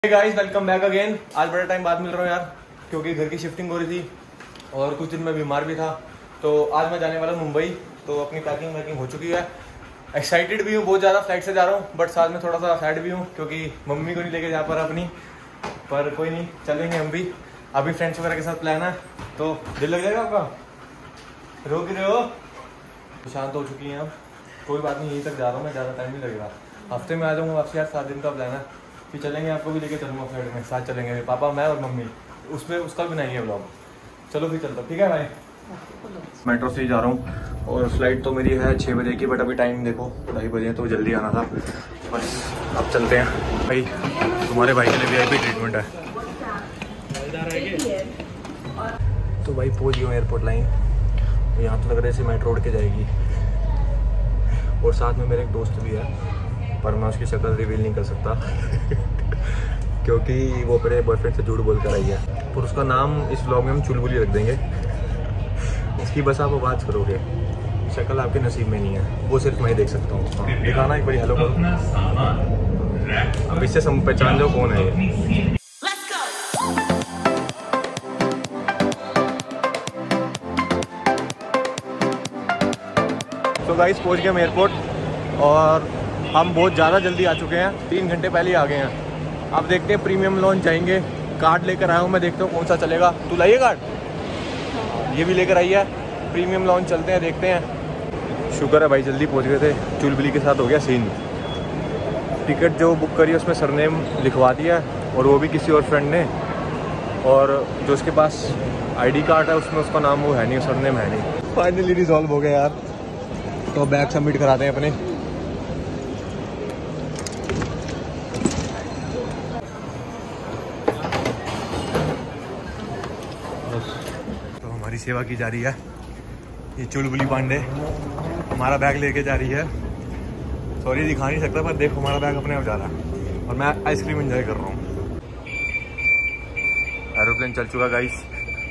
Guys welcome back again. आज बड़ा time बाद मिल रहा हूँ यार, क्योंकि घर की शिफ्टिंग हो रही थी और कुछ दिन में बीमार भी था। तो आज मैं जाने वाला हूँ मुंबई। तो अपनी पैकिंग वैकिंग हो चुकी है। एक्साइटेड भी हूँ बहुत ज़्यादा, फ्लाइट से जा रहा हूँ, बट साथ में थोड़ा सा सैड भी हूँ क्योंकि मम्मी को नहीं लेके जा पा रहा अपनी। पर कोई नहीं, चलेंगे हम भी। अभी फ्रेंड्स वगैरह के साथ प्लान है, तो दिल लग जाएगा आपका। रो क्यों रहे हो? शांत हो चुकी हैं अब, कोई बात नहीं, यहीं तक जा रहा हूँ मैं, ज़्यादा टाइम नहीं लगेगा। हफ्ते में आ जाऊँगा वापसी यार, 7 दिन का प्लान है। फिर चलेंगे, आपको भी लेके चलूँगा फ्लाइट में, साथ चलेंगे पापा, मैं और मम्मी। उसमें उसका भी नहीं है ब्लॉग। चलो फिर चलता, ठीक है भाई। मेट्रो से ही जा रहा हूँ और फ्लाइट तो मेरी है 6 बजे की, बट अभी टाइम देखो 2:30 बजे, तो जल्दी आना था। बस अब चलते हैं भाई। तुम्हारे भाई के लिए VIP ट्रीटमेंट है। तो भाई पहुँच गई हूँ एयरपोर्ट लाइन। यहाँ तो लग रहा है मेट्रो उड़ के जाएगी। और साथ में मेरे एक दोस्त भी है, पर मैं उसकी शक्ल रिवील नहीं कर सकता क्योंकि वो अपने बॉयफ्रेंड से झूठ बोल कर आई है। और उसका नाम इस व्लॉग में हम चुलबुली रख देंगे। इसकी बस आप आवाज़ करोगे, शक्ल आपके नसीब में नहीं है, वो सिर्फ मैं ही देख सकता हूँ। दिखाना एक बारी हेलो करो, अब इससे पहचान जाओ कौन है ये। तो गाइस पहुँच गए हम एयरपोर्ट और हम बहुत ज़्यादा जल्दी आ चुके हैं, 3 घंटे पहले ही आ गए हैं। अब देखते हैं प्रीमियम लॉन्च जाएंगे। कार्ड लेकर आया हूँ मैं, देखता हूँ कौन सा चलेगा। तू लाइए कार्ड? ये भी लेकर आई है। प्रीमियम लॉन्च चलते हैं, देखते हैं। शुक्र है भाई जल्दी पहुँच गए थे। चुलबुली के साथ हो गया सीन। टिकट जो बुक करी है उसमें सरनेम लिखवा दिया है, और वो भी किसी और फ्रेंड ने। और जो उसके पास ID कार्ड है उसमें उसका नाम वो है नहीं, सरनेम है नहीं। फाइनली रिजॉल्व हो गया यार। तो बैग सबमिट कराते हैं अपने। तो हमारी सेवा की जा रही है। ये चुलबुली पांडे हमारा बैग लेके जा रही है। सॉरी दिखा नहीं सकता, पर देखो हमारा बैग अपने आप जा रहा है और मैं आइसक्रीम एंजॉय कर रहा हूँ। एरोप्लेन चल चुका गाइस।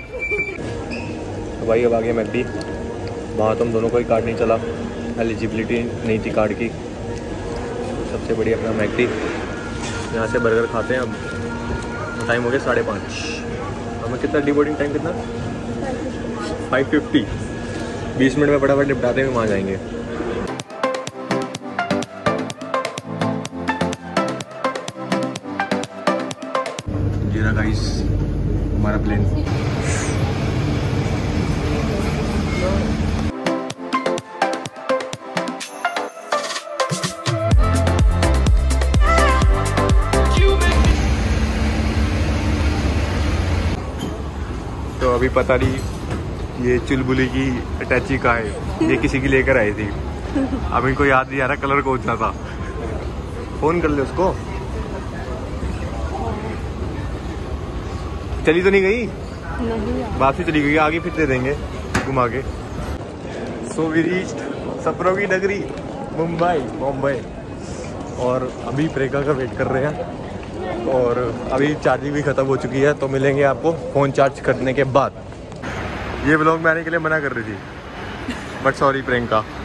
तो भाई अब आ गया मैकडी। वहाँ तो हम दोनों को ही कार्ड नहीं चला, एलिजिबिलिटी नहीं थी कार्ड की। सबसे बड़ी अपना मैकडी, यहाँ से बर्गर खाते हैं। अब टाइम हो गया 5:30। हमें कितना डिबोर्डिंग टाइम कितना? 5:50। 20 मिनट में फटाफट निपटाते हुए वहाँ जाएंगे। ये रहा गाइस हमारा प्लेन। तो अभी पता नहीं ये चुलबुली की अटैची का है, ये किसी की लेकर आई थी। अब इनको याद नहीं आ रहा कलर कौन सा था। फोन कर ले उसको। चली तो नहीं गई? नहीं, वापसी चली गई, आगे फिर दे देंगे घुमा के। सो वी रीच्ड सपनों की नगरी मुंबई। और अभी प्रेका का वेट कर रहे हैं। और अभी चार्जिंग भी ख़त्म हो चुकी है, तो मिलेंगे आपको फ़ोन चार्ज करने के बाद। ये व्लॉग में आने के लिए मना कर रही थी, बट सॉरी प्रियंका।